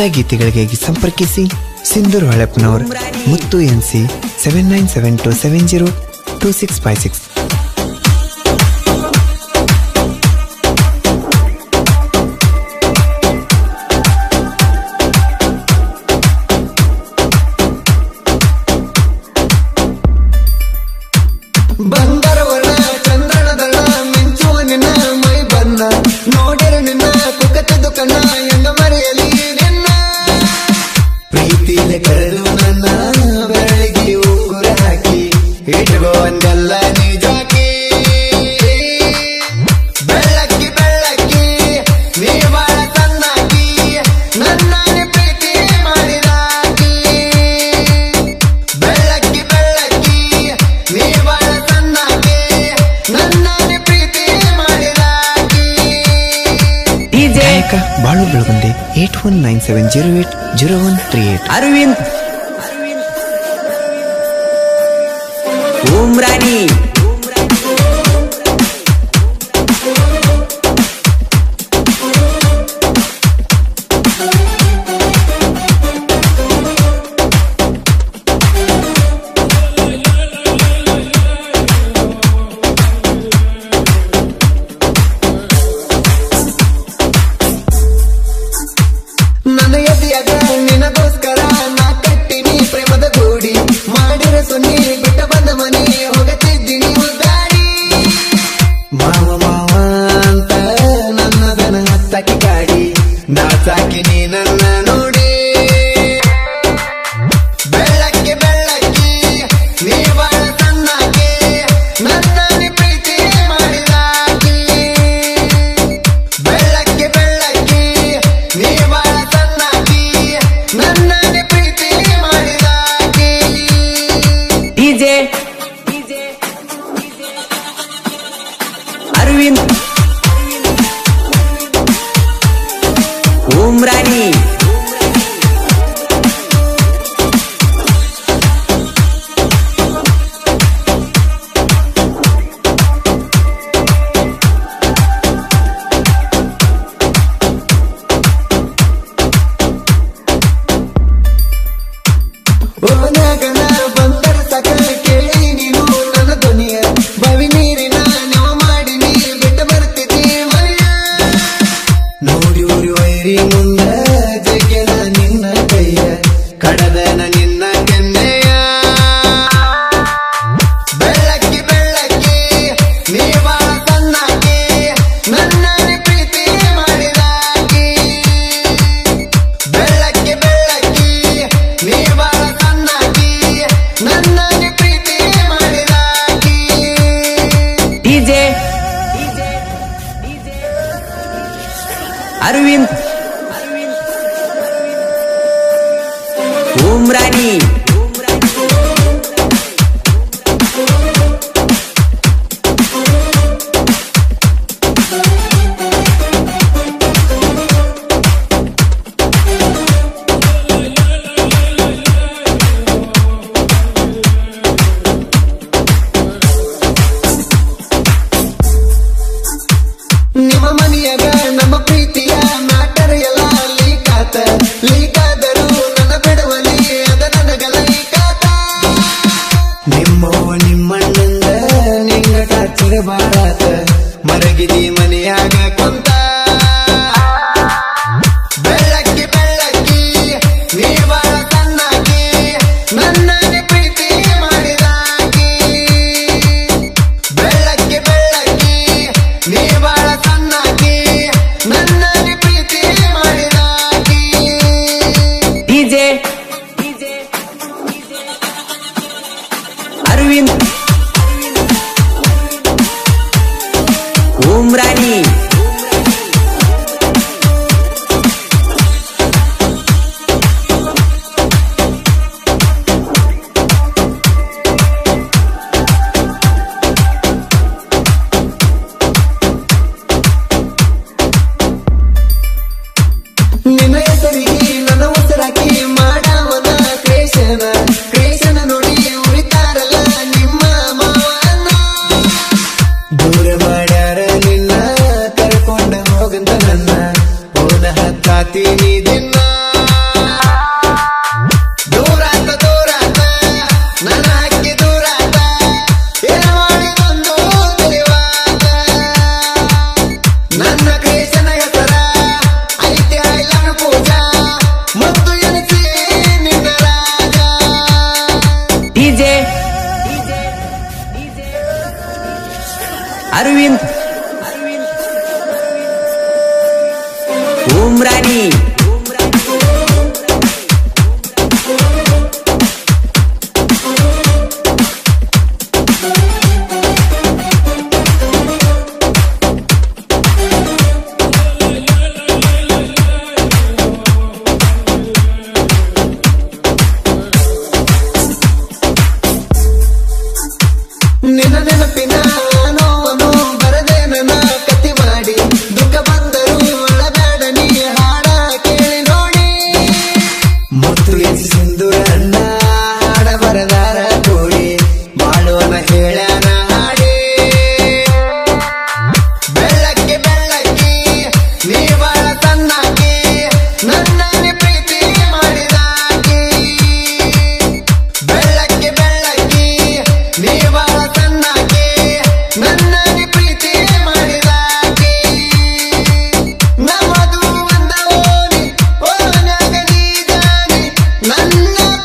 ಇಂಥ ಗೀತೆಗಳಿಗಾಗಿ ಸಂಪರ್ಕಿಸಿ ಸಿಂಧೂರ್ ಹೊಳೆಪ್ಪನವರ್ ಮುತ್ತು NC 7972702656. ಬಾಳು ಬೆಳಗುಂದೆ 8197080138. ಅರವಿಂದ್ ಉಮ್ರಾನಿ ಅರವಿಂದ್ ಉಮ್ರಾನಿ ಅರವಿಂದ್ ಉಮ್ರಾನಿ ನಿಮ್ಮ ಮನೆಯಾಗ ನಮ್ಮ ಪ್ರೀತಿಯ ಮ್ಯಾಟರ್ ಎಲ್ಲ ಲೀಕಾದರೂ ನನ್ನ ಬಿಡುವಲಿ ಅದ ನನಗ ಲೈಕಾತ ನಿಮ್ಮಣ್ಣಂದ ನಿಂಗ ಟಾರ್ಚರ್ ಬಾಳಾತ ಮರಗಿದಿ ಮನೆಯಾಗ ಕೊಂತ ಬೆಳ್ಳಕ್ಕಿ ಬೆಳ್ಳಕ್ಕಿ ನೀ ಬಾಳ ಸಣ್ಣಾಗಿ ನನ್ನ ಪ್ರೀತಿ ಮಾಡಿದಾಗಿ ಬೆಳ್ಳಕ್ಕಿ ಬೆಳ್ಳಕ್ಕಿ ನೀ ಬಾಳ ಸಣ್ಣಾಗಿ ನನ್ನ ಪ್ರೀತಿ ಮಾಡಿದಾಗಿ. ಡಿಜೆ ಅರವಿಂದ್ ಉಮ್ರಾನಿ ನಿನ್ನ ಹೆಸರಿಗೆ ನನ್ನ ಉಸಿರಾಕಿ ಮಾಡವನ ಕ್ರೇಷನ ನೋಡಿ ಉಳಿತಾರಲ್ಲ ನಿಮ್ಮ ಅರವಿಂದ್ ಉಮ್ರಾನಿ ನಿನ್ನ ನೆನಪಿನ ನೋವನ್ನು ಬರದೆ ನನ್ನ ಕತ್ತಿ ಮಾಡಿ ದುಃಖ ಬಂದರು ಅಳಬೇಡ ನೀ ಹಾಡ ಕೇಳಿ ನೋಡಿ ಮತ್ತು ಎಸಿ ಸಿಂಧೂರನ್ನ ಹಾಡ ಬರದಾರ ಕೂಡಿ ಬಾಳುವನ ಹೇಳ್ಯಾನ ಹಾಡಿ ಬೆಳ್ಳಕ್ಕೆ ಬೆಳ್ಳಕ್ಕಿ ನೀ ಬಾಳ ತನ್ನಾಕಿ ನನ್ನ ಪ್ರೀತಿ ಮಾಡಿದಾಕಿ ಬೆಳ್ಳಕ್ಕೆ ಬೆಳ್ಳಕ್ಕಿ ನೀ ಬಾಳ ತನ್ನಾಕಿ ನನ್ನ ಪ್ರೀತಿ ಮಾಡಿದಾಕಿ ನಮ್ಮದು ಒಂದ ಓನಿ ಓನ್ಯಾಗ ನೀ ಜಾನಿ ನನ್ನ